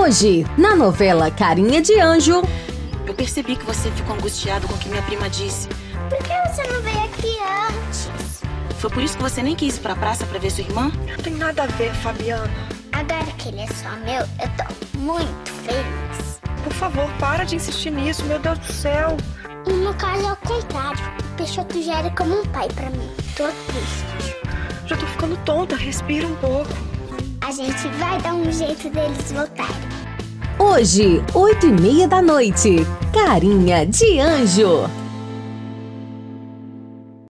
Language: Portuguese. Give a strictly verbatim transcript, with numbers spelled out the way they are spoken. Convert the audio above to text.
Hoje, na novela Carinha de Anjo. Eu percebi que você ficou angustiado com o que minha prima disse. Por que você não veio aqui antes? Foi por isso que você nem quis ir pra praça pra ver sua irmã? Não tem nada a ver, Fabiana. Agora que ele é só meu, eu tô muito feliz. Por favor, para de insistir nisso, meu Deus do céu. No caso é o contrário. O Peixoto já era como um pai pra mim. Tô triste. Já tô ficando tonta, respira um pouco. A gente vai dar um jeito deles voltarem. Hoje, oito e meia da noite. Carinha de Anjo.